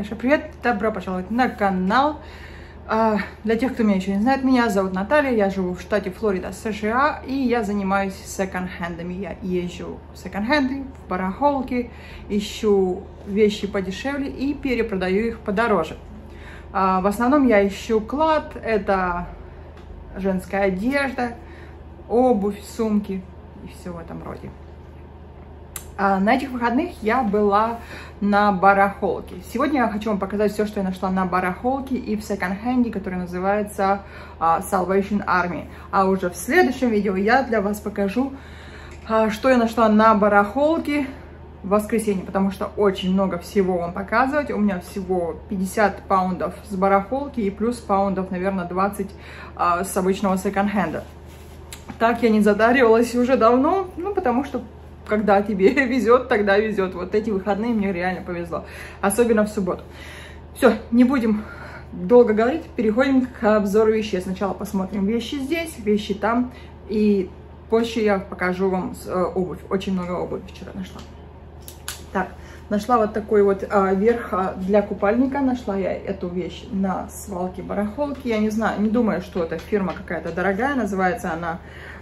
большой привет! Добро пожаловать на канал! Для тех, кто меня еще не знает, меня зовут Наталья, я живу в штате Флорида, США, и я занимаюсь секонд-хендами. Я езжу в секонд-хенды, в барахолки, ищу вещи подешевле и перепродаю их подороже. В основном я ищу клад, это женская одежда, обувь, сумки и все в этом роде. На этих выходных я была на барахолке. Сегодня я хочу вам показать все, что я нашла на барахолке и в секонд-хенде, который называется Salvation Army. А уже в следующем видео я для вас покажу, что я нашла на барахолке в воскресенье, потому что очень много всего вам показывать. У меня всего 50 паундов с барахолки и плюс паундов, наверное, 20 с обычного секонд-хенда. Так я не затаривалась уже давно, потому что когда тебе везет, тогда везет. Вот эти выходные мне реально повезло. Особенно в субботу. Все, не будем долго говорить. Переходим к обзору вещей. Сначала посмотрим вещи здесь, вещи там. И позже я покажу вам обувь. Очень много обуви вчера нашла. Так, нашла вот такой вот верх для купальника. Нашла я эту вещь на свалке барахолки. Я не знаю, не думаю, что это фирма какая-то дорогая. Называется она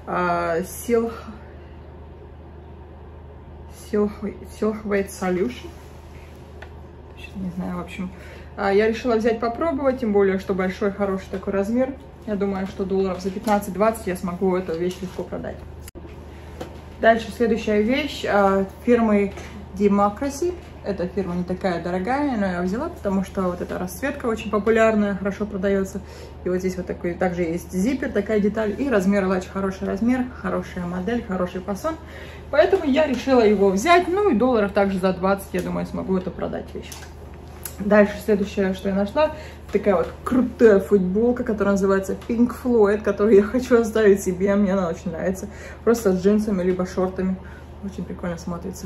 Silhouette Solution. Не знаю, в общем. Я решила взять попробовать, тем более, что большой, хороший такой размер. Я думаю, что долларов за 15-20 я смогу эту вещь легко продать. Дальше следующая вещь фирмы Democracy. Эта фирма не такая дорогая, но я взяла, потому что вот эта расцветка очень популярная, хорошо продается. И вот здесь вот такой, также есть зиппер, такая деталь. И размер лач, хороший размер, хорошая модель, хороший фасон. Поэтому я решила его взять. Ну и долларов также за 20, я думаю, смогу это продать вещь. Дальше следующее, что я нашла, такая вот крутая футболка, которая называется Pink Floyd, которую я хочу оставить себе. Мне она очень нравится. Просто с джинсами либо шортами. Очень прикольно смотрится.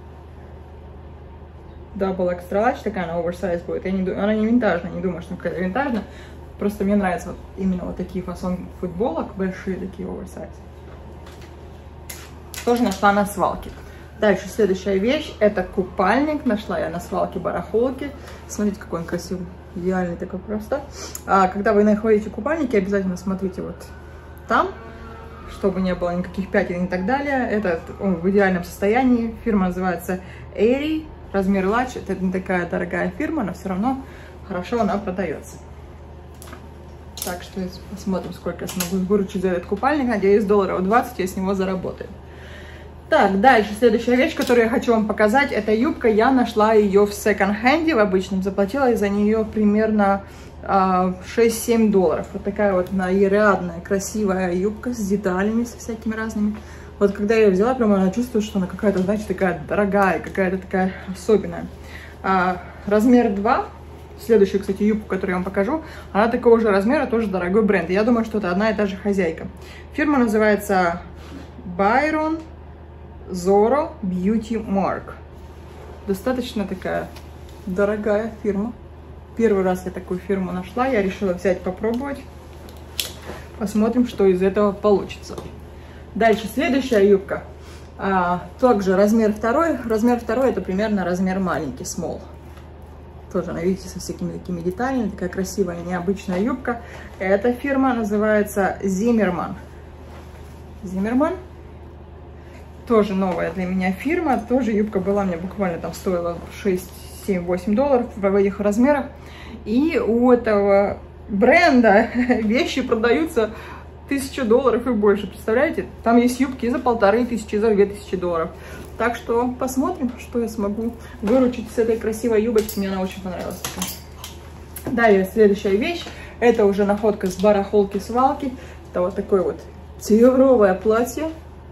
Double extra large, такая она оверсайз будет. Она не винтажная, не думаю, что она какая-то винтажная. Просто мне нравятся вот именно вот такие фасон футболок, большие такие оверсайз. Тоже нашла на свалке. Дальше следующая вещь, это купальник. Нашла я на свалке барахолки. Смотрите, какой он красивый. Идеальный такой просто. Когда вы находите купальники, обязательно смотрите вот там, чтобы не было никаких пятен и так далее. Это он в идеальном состоянии. Фирма называется Airy. Размер лач, это не такая дорогая фирма, но все равно хорошо она продается. Так что посмотрим, сколько я смогу выручить за этот купальник. Надеюсь, долларов 20 я с него заработаю. Так, дальше следующая вещь, которую я хочу вам показать, это юбка. Я нашла ее в секонд-хенде, в обычном. Заплатила за нее примерно 6-7 долларов. Вот такая вот нарядная, красивая юбка с деталями, со всякими разными. Вот когда я ее взяла, прямо она чувствует, что она какая-то, знаете, такая дорогая, какая-то такая особенная. Размер 2. Следующую, кстати, юбку, которую я вам покажу, она такого же размера, тоже дорогой бренд. Я думаю, что это одна и та же хозяйка. Фирма называется Byron Zorro Beauty Mark. Достаточно такая дорогая фирма. Первый раз я такую фирму нашла, я решила взять, попробовать. Посмотрим, что из этого получится. Дальше следующая юбка. Также размер 2. Размер 2 это примерно размер маленький, small. Тоже она, видите, со всякими такими деталями. Такая красивая, необычная юбка. Эта фирма называется Zimmermann. Zimmermann. Тоже новая для меня фирма. Тоже юбка была, мне буквально там стоила 6, 7, 8 долларов в этих размерах. И у этого бренда вещи продаются 1000 долларов и больше, представляете? Там есть юбки и за 1500, и за 2000 долларов. Так что посмотрим, что я смогу выручить с этой красивой юбочки. Мне она очень понравилась. Далее, следующая вещь. Это уже находка с барахолки свалки. Это вот такое вот тигровое платье.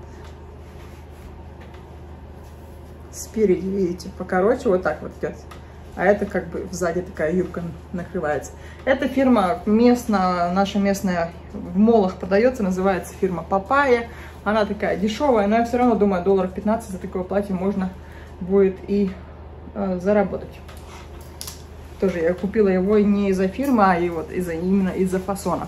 Спереди, видите, покороче, вот так вот идет. А это как бы сзади такая юбка накрывается. Эта фирма местная, наша местная, в молах продается, называется фирма Папайя. Она такая дешевая, но я все равно думаю, долларов 15 за такое платье можно будет и заработать. Тоже я купила его не из-за фирмы, а и вот именно из-за фасона.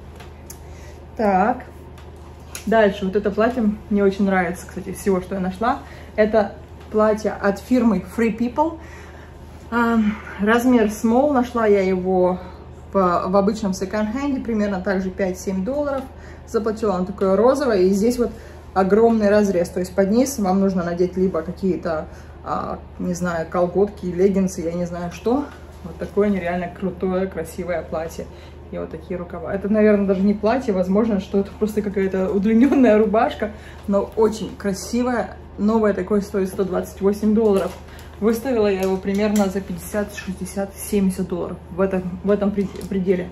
Так, дальше вот это платье мне очень нравится, кстати, всего, что я нашла. Это платье от фирмы Free People. Размер small, нашла я его в обычном секонд-хенде, примерно также 5-7 долларов. Заплатила, он такое розовое, и здесь вот огромный разрез, то есть под низ вам нужно надеть либо какие-то, не знаю, колготки, леггинсы, я не знаю что. Вот такое нереально крутое, красивое платье. И вот такие рукава. Это, наверное, даже не платье, возможно, что это просто какая-то удлиненная рубашка, но очень красивая. Новое такое стоит 128 долларов. Выставила я его примерно за 50, 60, 70 долларов в этом пределе.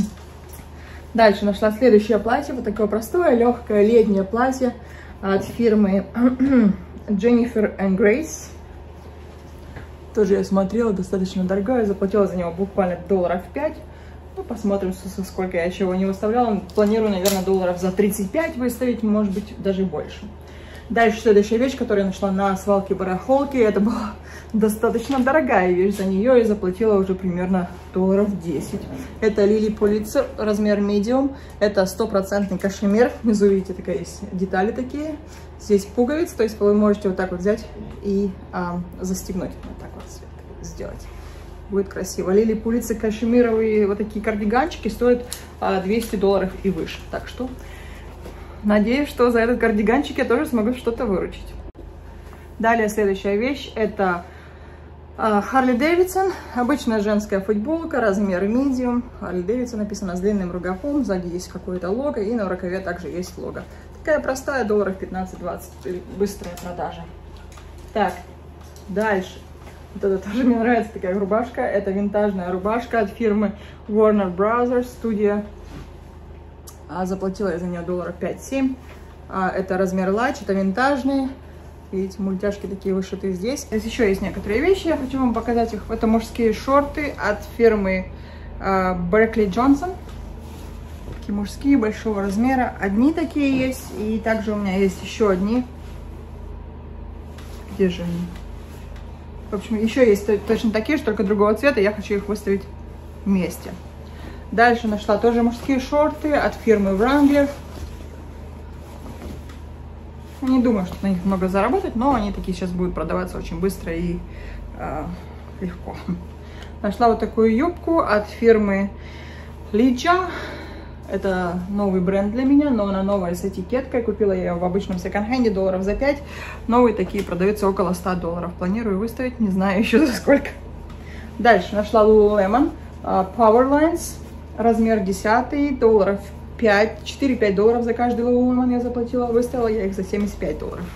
Дальше нашла следующее платье. Вот такое простое, легкое летнее платье от фирмы Jennifer and Grace. Тоже я смотрела, достаточно дорогое. Заплатила за него буквально долларов 5. Ну, посмотрим, сколько я чего не выставляла. Планирую, наверное, долларов за 35 выставить, может быть, даже больше. Дальше следующая вещь, которую я нашла на свалке-барахолке. Это была достаточно дорогая вещь. За нее я заплатила уже примерно долларов 10. Это Lily Pulitzer, размер medium. Это 100% кашемир. Внизу, видите, такая есть детали такие. Здесь пуговицы, то есть вы можете вот так вот взять и застегнуть. Вот так вот сделать. Будет красиво. Lily Pulitzer кашемировые вот такие кардиганчики стоят 200 долларов и выше. Так что надеюсь, что за этот кардиганчик я тоже смогу что-то выручить. Далее следующая вещь. Это Harley Davidson. Обычная женская футболка, размер medium. Harley Davidson написано с длинным рукавом. Сзади есть какое-то лого. И на рукаве также есть лого. Такая простая, долларов 15-20. Быстрая продажа. Так, дальше. Вот это тоже мне нравится, такая рубашка. Это винтажная рубашка от фирмы Warner Brothers Studio. Заплатила я за нее долларов 5-7. Это размер large, это винтажные. Видите, мультяшки такие вышитые здесь. Здесь еще есть некоторые вещи, я хочу вам показать их. Это мужские шорты от фирмы Berkley Johnson. Такие мужские, большого размера. Одни такие есть, и также у меня есть еще одни. Где же они? В общем, еще есть точно такие, только другого цвета. Я хочу их выставить вместе. Дальше нашла тоже мужские шорты от фирмы Wrangler. Не думаю, что на них много заработать, но они такие сейчас будут продаваться очень быстро и легко. Нашла вот такую юбку от фирмы Licha. Это новый бренд для меня, но она новая с этикеткой. Купила я ее в обычном секонд-хенде долларов за 5. Новые такие продаются около 100 долларов. Планирую выставить, не знаю еще за сколько. Дальше нашла Lululemon Powerlines. Размер 10, долларов 5, 4-5 долларов за каждый Lululemon я заплатила. Выставила я их за 75 долларов.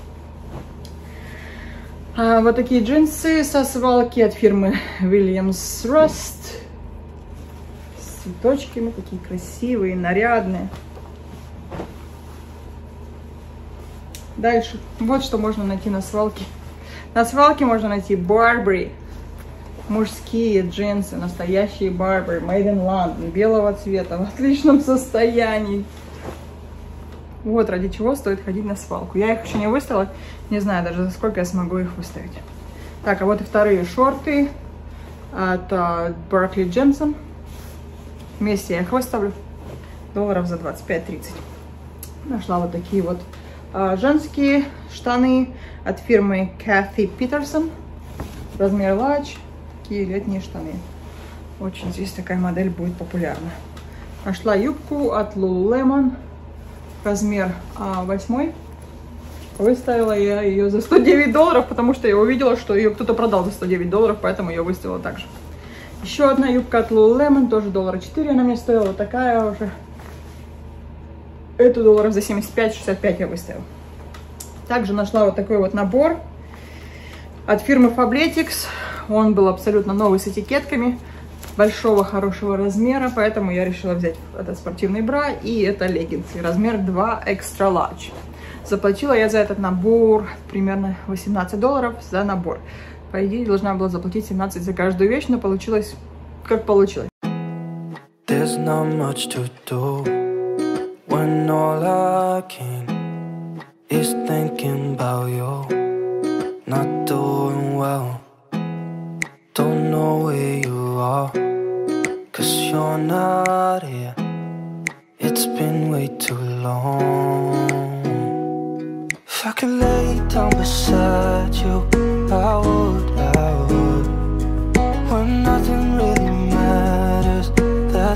Вот такие джинсы со свалки от фирмы Williams Rust. С цветочками, такие красивые, нарядные. Дальше. Вот что можно найти на свалке. На свалке можно найти Burberry. Мужские джинсы, настоящие Burberry, Made in London, белого цвета, в отличном состоянии. Вот ради чего стоит ходить на свалку. Я их еще не выставила, не знаю даже за сколько я смогу их выставить. Так, а вот и вторые шорты от Berkley Johnson. Вместе я их выставлю долларов за 25-30. Нашла вот такие вот женские штаны от фирмы Cathy Peterson. Размер large. Такие летние штаны. Очень здесь такая модель будет популярна. Нашла юбку от Lululemon. Размер 8. Выставила я ее за 109 долларов, потому что я увидела, что ее кто-то продал за 109 долларов, поэтому я выставила также. Еще одна юбка от Lululemon, тоже доллара 4 она мне стоила. Вот такая уже. Эту долларов за 75-65 я выставила. Также нашла вот такой вот набор от фирмы Fabletics. Он был абсолютно новый с этикетками. Большого, хорошего размера, поэтому я решила взять это спортивный бра и это леггинсы. Размер 2 extra large. Заплатила я за этот набор примерно 18 долларов за набор. По идее, должна была заплатить 17 за каждую вещь, но получилось как получилось. There's not much to do when all I can is thinking about you. Not doing well. Don't know where you are, 'cause you're not here. It's been way too long. If I could lay down beside you, I would.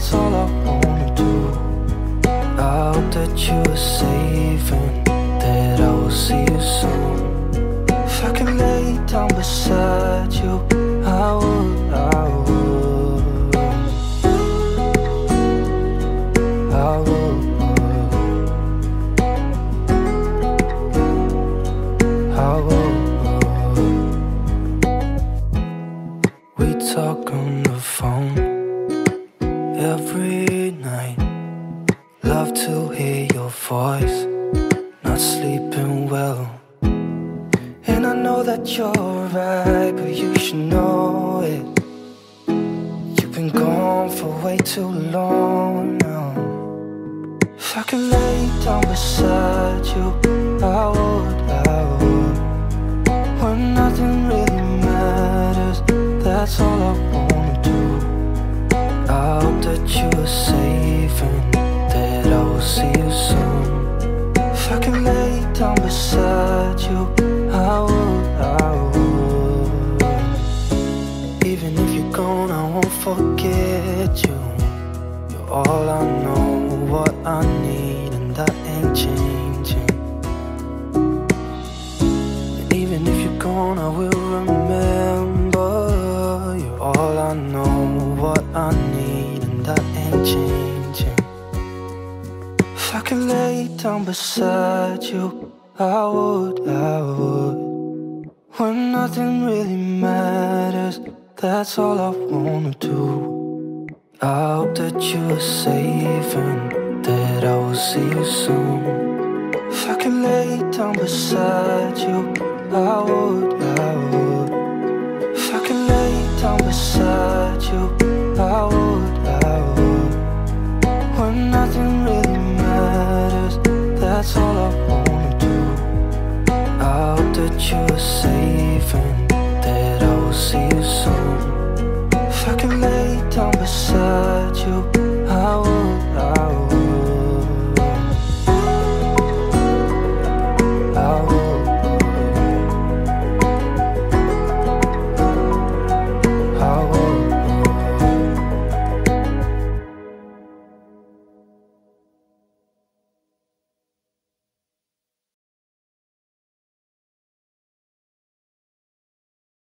that's all I wanna do. I hope that you are safe and that I will see you soon. If I can lay down beside you, I would, I would, I would, I would. We talk on the phone every night. Love to hear your voice. Not sleeping well. And I know that you're right, but you should know it. You've been gone for way too long now. If I could lay down beside you, I would, I would. When nothing really matters, that's all I wanna do. I hope that you are safe and that I will see you soon. If I can lay down beside you, I would, I would. Even if you're gone, I won't forget you. You're all I know, what I need, and that ain't changing. And even if you're gone, I will remember. You're all I know, what I need, and that ain't changing. If I could lay down beside you, I would, I would. When nothing really matters, that's all I wanna do. I hope that you are safe and that I will see you soon. If I could lay down beside you, I would, I would. If I could lay down beside